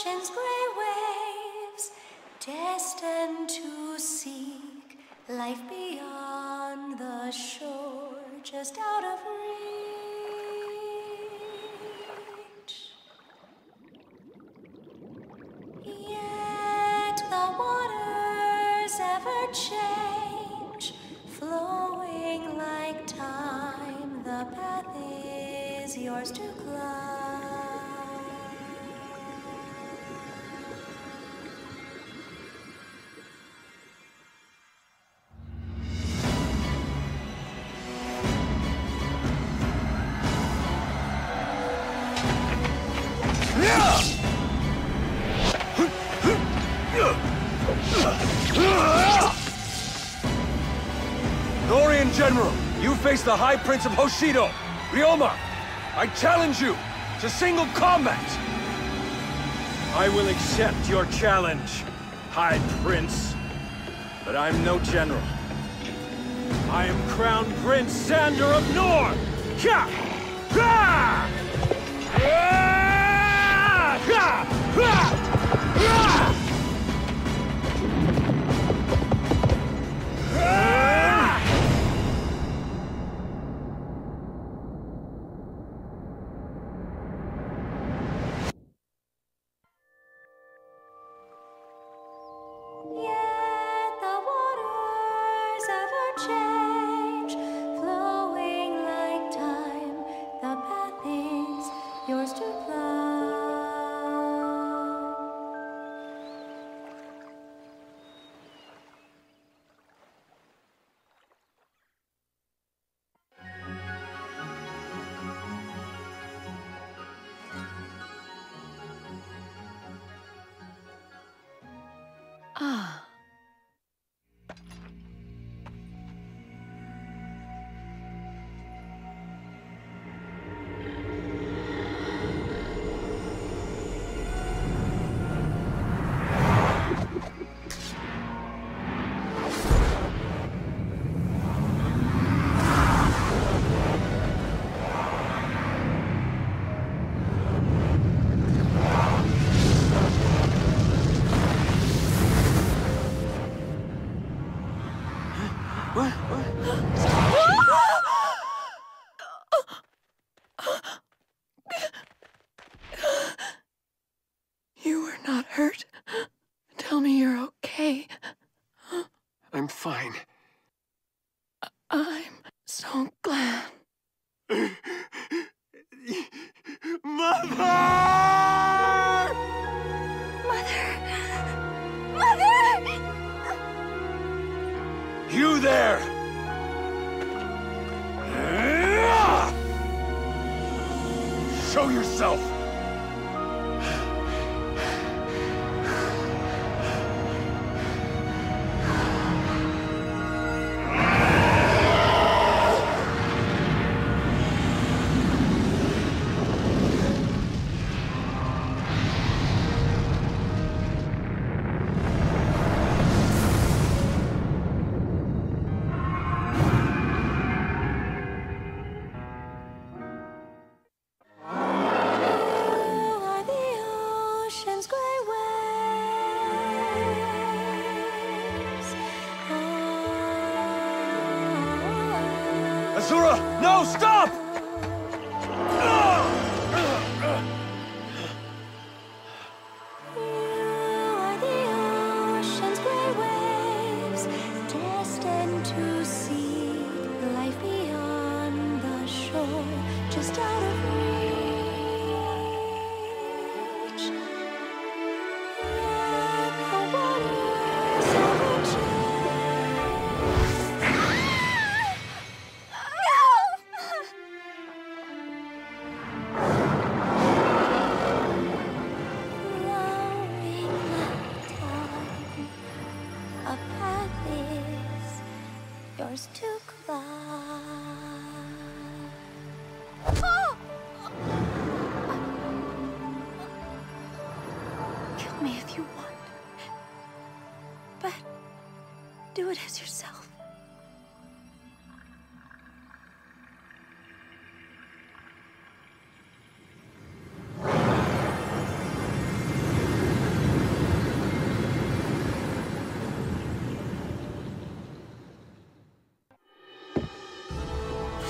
ocean's gray waves, destined to seek life beyond the shore, just out of reach. Yet the waters ever change, flowing like time. The path is yours to climb. Dorian General, you face the High Prince of Hoshido, Ryoma. I challenge you to single combat. I will accept your challenge, High Prince. But I'm no general. I am Crown Prince Sander of North! Ka! Ha! Ah! Ha! Ha! Ha! Yet the waters ever change, flowing like time. The path is yours to climb. Ah. You were not hurt. Tell me you're okay. I'm fine. I'm so glad. Mother! Mother! You there! Show yourself! Azura, no, stop! Just out of reach. Yet the waters ever Flowing like time, a path is yours to climb. Kill me if you want, but do it as yourself.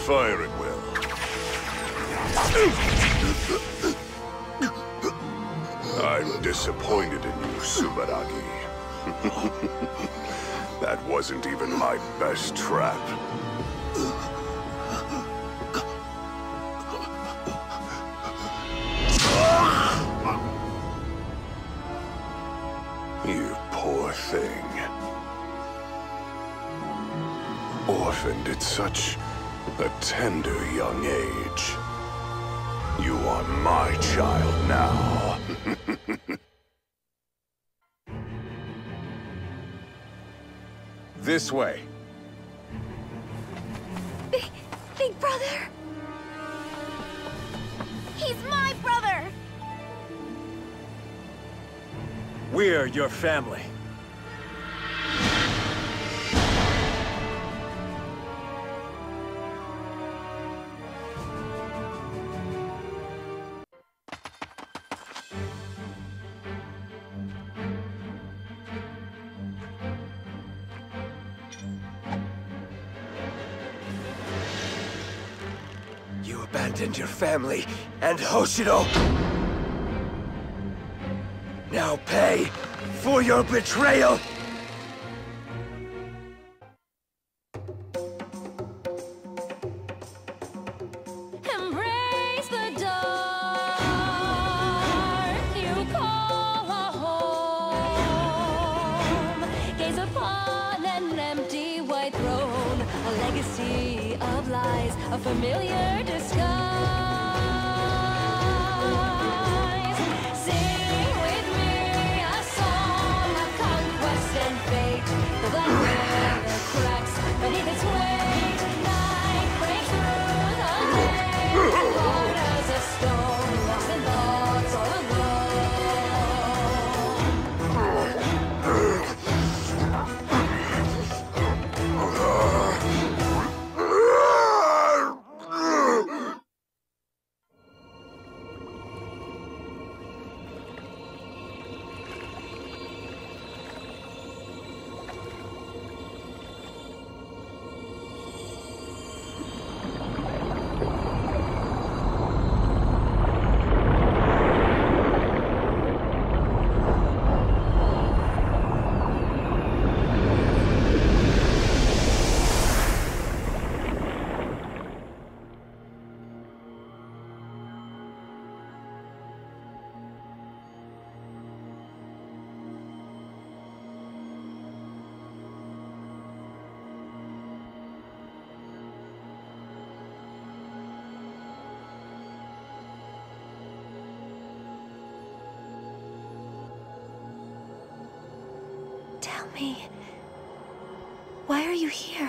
fire at will. I'm disappointed in you, Subaragi. That wasn't even my best trap. You poor thing. Orphaned at such a tender young age. You are my child now. This way. Big brother! He's my brother! We're your family. You abandoned your family and Hoshido. Now pay for your betrayal! Embrace the dark you call a home. Gaze upon an empty white throne, a legacy of lies, a familiar disguise. Sing with me a song of conquest and fate. The black river cracks beneath its weight. Night breaks through the day, cold as a stone, lost in thoughts all Tell me, why are you here?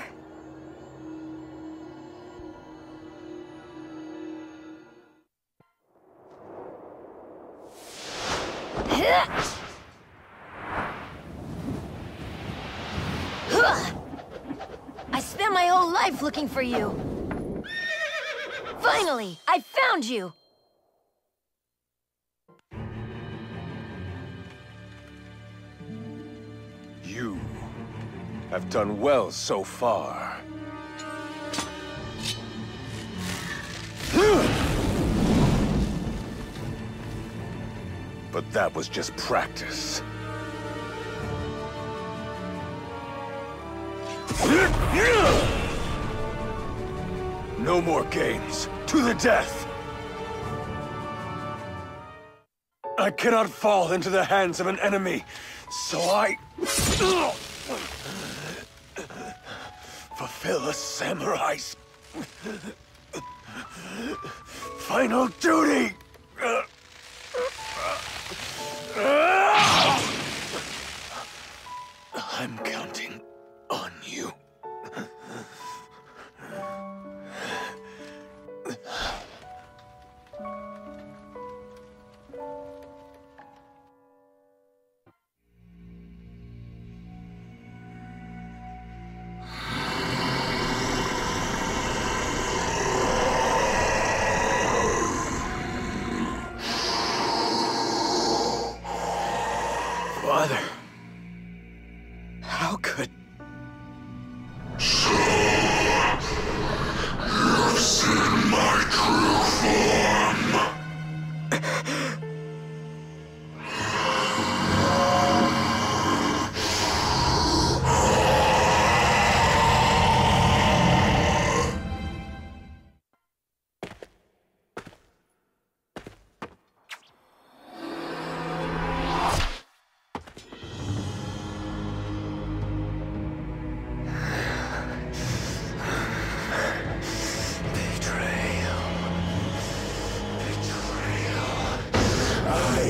I spent my whole life looking for you. Finally, I found you! You have done well so far. But that was just practice. No more games. To the death! I cannot fall into the hands of an enemy, so I... fulfill a samurai's... final duty! I'm counting on you. Father, how could...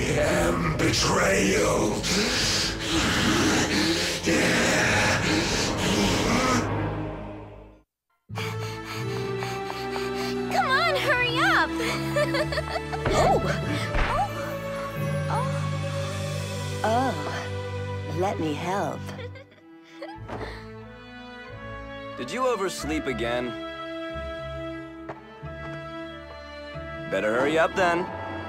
am betrayal. Come on, hurry up! Let me help. Did you oversleep again? Better hurry up then.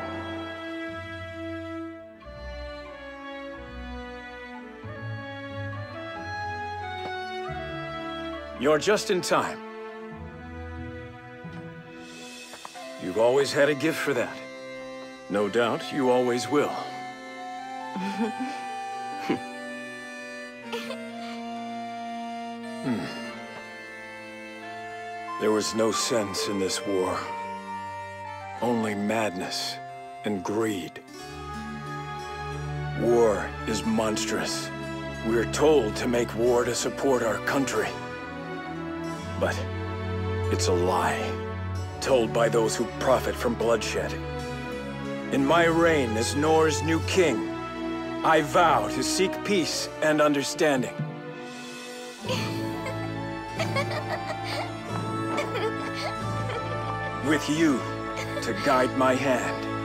You're just in time. You've always had a gift for that. No doubt you always will. There was no sense in this war. Only madness and greed. War is monstrous. We're told to make war to support our country. But it's a lie, told by those who profit from bloodshed. In my reign as Nor's new king, I vow to seek peace and understanding. With you to guide my hand.